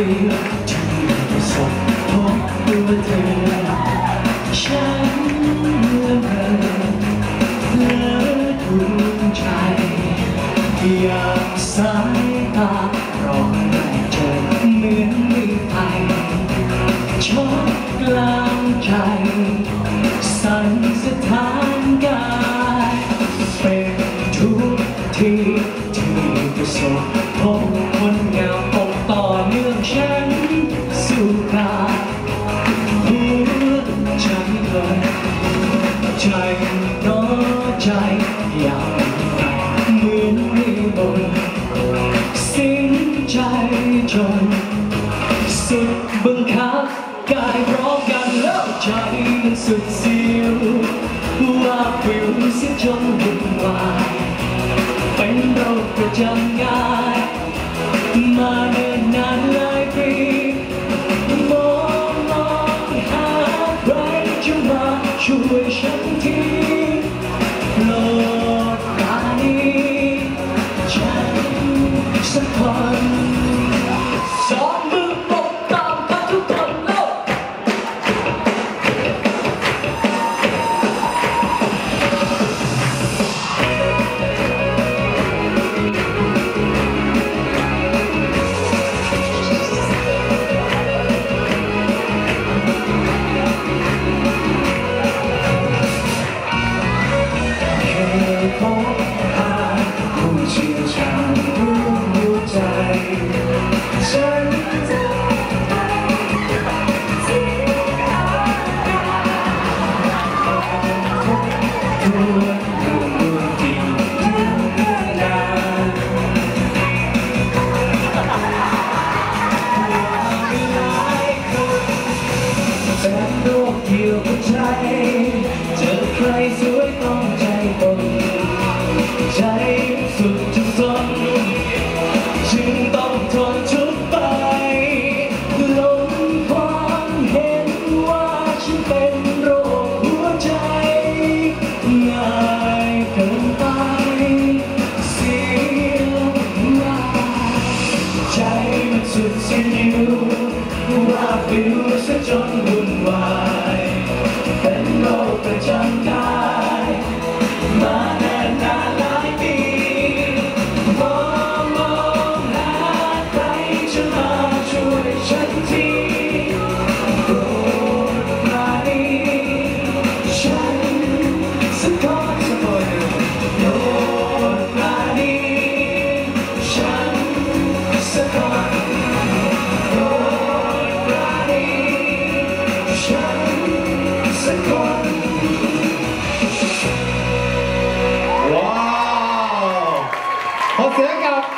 ดียวที่ประสบพบตัวเธอฉันเพลินดวงใจอยากสายตารอให้เจอเหมือนมีไฟช็อตกลางใจสั่นสะท้านกายเป็นทุกทีที่ประสบพบคนเหงาอกต่อเนื่องฉันสู่กาหัวใจเลยใจน้อใจอยากเหมือนมีบนสิ้นใจจนสุดบังคับกายพร้อมกันแล้วใจมันสุดเสียวว่าฟิวเสียจนวุ่นวายเป็นโรคประจำกายมาเนิ่นนานหลายปีมองหาใครจะมาช่วยฉันทีโปรดปราณีฉันสักคนสองมือปกตามพัดทุกคนโลกพบหาผู้เชี่ยวชาญรู้หัวใจฉันจะไปที่ตัวที่ถึงนานหลายคนเป็นโรคเกี่ยวกับใจเจอใครสวยต้องใจบนใจสุดจะทนจึงต้องทนทุกไปหลงความเห็นว่าฉันเป็นโรคหัวใจง่ายเกินไปเสียว่าใจมันสุดสิ้นอยู่ว่าฟิวซะจนวุ่นวายเป็นโรคประจำกายมาแน่นานหลายปีมองหาใครจะมาช่วยฉันทีโปรดปราณีฉันสักคนโปรดปราณีฉันสักคนโปรดปราณีฉันสักคนว้าวขอเสียงกับ